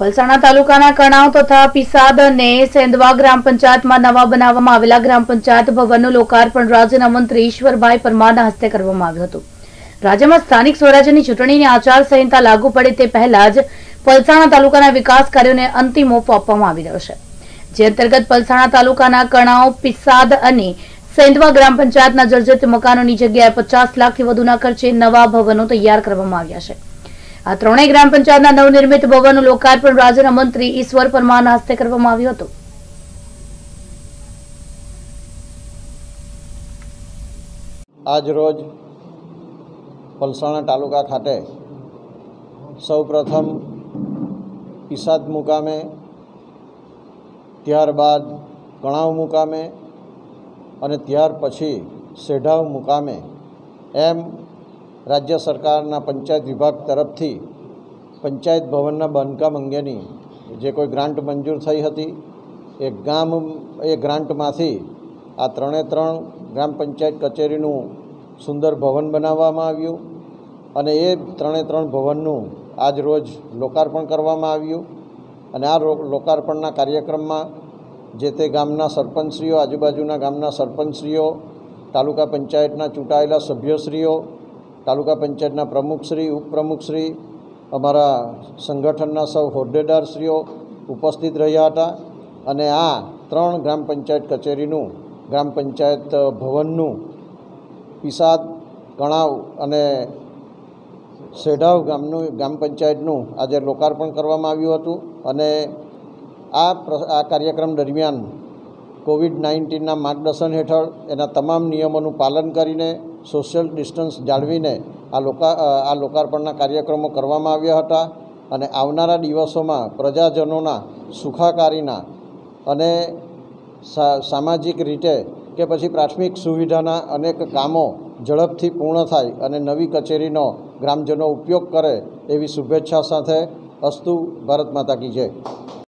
પલસાણા તાલુકાના કણાવ તથા પિસાદ અને સેંધવા ગ્રામ પંચાયતમાં નવા બનાવવામાં આવેલા ગ્રામ પંચાયત ભવનનું લોકાર્પણ રાજ્યના મંત્રી ઈશ્વરભાઈ પરમારના હસ્તે કરવામાં આવ્યું હતું। રાજ્યમાં સ્થાનિક સ્વરાજ્યની ચૂંટણીની આચારસંહિતા લાગુ પડે તે પહેલા જ પલસાણા તાલુકાના વિકાસ કાર્યોને અંતિમ ઓપ આપવામાં આવી રહ્યો છે, જે અંતર્ગત પલસાણા તાલુકાના કણાવ, પિસાદ અને સેંધવા ગ્રામ પંચાયતના જર્જરિત મકાનોની જગ્યાએ 50 લાખથી વધુના ખર્ચે નવા ભવનો તૈયાર કરવામાં આવ્યા છે। આ ત્રણેય ગ્રામ પંચાયતના નવનિર્મિત ભવનનું લોકાર્પણ રાજ્યના મંત્રી ઈશ્વર પરમારના હસ્તે કરવામાં આવ્યું હતું। આજ રોજ પલસાણા તાલુકા ખાતે સૌપ્રથમ પિસાદ મુકામે, ત્યારબાદ કણાવ મુકામે અને ત્યાર પછી સેઢાવ મુકામે એમ રાજ્ય સરકારના પંચાયત વિભાગ તરફથી પંચાયત ભવનના બાંધકામ અંગેની જે કોઈ ગ્રાન્ટ મંજૂર થઈ હતી એ ગ્રાન્ટમાંથી આ ત્રણે ત્રણ ગ્રામ પંચાયત કચેરીનું સુંદર ભવન બનાવવામાં આવ્યું અને એ ત્રણે ત્રણ ભવનનું આજ રોજ લોકાર્પણ કરવામાં આવ્યું। અને આ લોકાર્પણના કાર્યક્રમમાં જે તે ગામના સરપંચશ્રીઓ, આજુબાજુના ગામના સરપંચશ્રીઓ, તાલુકા પંચાયતના ચૂંટાયેલા સભ્યશ્રીઓ, તાલુકા પંચાયતના પ્રમુખશ્રી, ઉપપ્રમુખશ્રી, અમારા સંગઠનના સૌ હોદ્દેદારશ્રીઓ ઉપસ્થિત રહ્યા હતા અને આ ત્રણ ગ્રામ પંચાયત કચેરીનું, ગ્રામ પંચાયત ભવનનું પિસાદ, કણાવ અને સેઢાવ ગ્રામ પંચાયતનું આજે લોકાર્પણ કરવામાં આવ્યું હતું। અને આ કાર્યક્રમ દરમિયાન કોવિડ-19ના માર્ગદર્શન હેઠળ એના તમામ નિયમોનું પાલન કરીને સોશિયલ ડિસ્ટન્સ જાળવીને આ લોકાર્પણના કાર્યક્રમો કરવામાં આવ્યા હતા અને આવનારા દિવસોમાં પ્રજાજનોના સુખાકારીના અને સામાજિક રીતે કે પછી પ્રાથમિક સુવિધાના અનેક કામો ઝડપથી પૂર્ણ થાય અને નવી કચેરીનો ગ્રામજનો ઉપયોગ કરે એવી શુભેચ્છા સાથે અસ્તુ, ભારત માતા કી જય।